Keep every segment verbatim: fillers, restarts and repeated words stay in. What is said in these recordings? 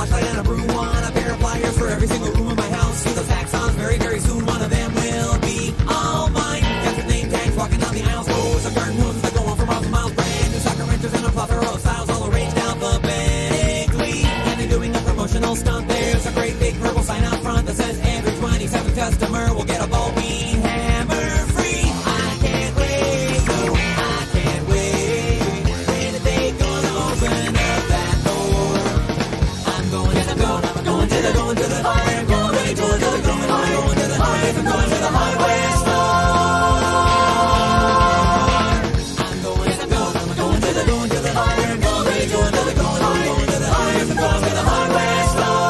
flashlight and a broom, want a pair of pliers for every single room in my house. See those axons, very, very soon one of them will be all mine. Got the name tags walking down the aisles, rows of garden hooves that go on for miles and miles. Brand new soccer renters and a plethora of styles all arranged alphabetically. And they're doing a promotional stunt. There's a great big purple sign out front that says every twenty-seventh customer will get a ball bean hammer free. I can't wait, no, I can't wait. When are they gonna open up that door? I'm going, yes, I'm going, I'm going to the, going to the, I'm going, ready, going to the, going, I'm going to the, yes, I'm going to the hardware store. I'm going, yes, I'm going, I'm going to the, going to the, I'm going, ready, going to the, going, I'm going to the, yes, I'm going to the hardware store.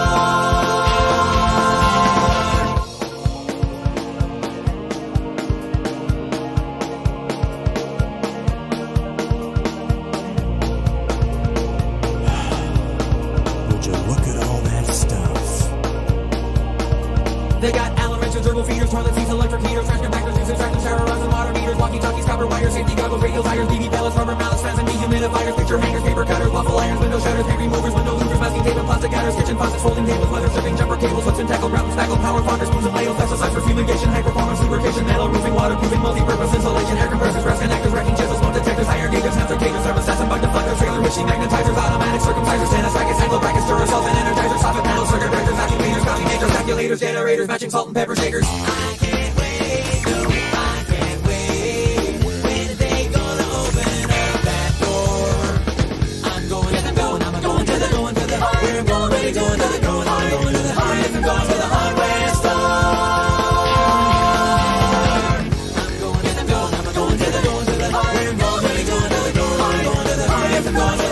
Would you look at all that stuff? They got Allen wrenches, turbo feeders, toilet seats, electric heaters, trash compactors, juice extractors, shower rods, and water meters, walkie-talkies, copper wires, safety goggles, radio tires, B B pellets, rubber mallets, fans, and dehumidifiers, picture hangers, paper cutters, waffle irons, window shutters, paint removers, window louvers, masking tape, and plastic cutters, kitchen faucets, folding tables, weather stripping, jumper cables, hooks and tackle, ground spackle, power fonders, spoons and ladles, exercise for fumigation, high performance, lubrication, metal roofing, waterproofing, multi-purpose insulation, air compressors, brass connectors, wrecking chisels, smoke detectors, higher gauges, sensor cages, thermostats, and bug deflectors, trailer hitching, magnetizers, automatic circumcisers, tennis rackets, angle brackets, duracell, and energizers, soffit panels, circuit breakers, vacuum cleaners, coffee makers, calculators, generators, matching salt and pepper shakers. I can't wait, no, I can't wait. When are they gonna open up that door? I'm going, yes, I'm going, I'm going to the, going to the, we're going, ready, going to the, going, I'm going to the, yes, I'm going to the hardware store. I'm going, yes, I'm going, I'm going to the, going to the, we're going, ready, going to the, going, I'm going to the, yes, I'm going to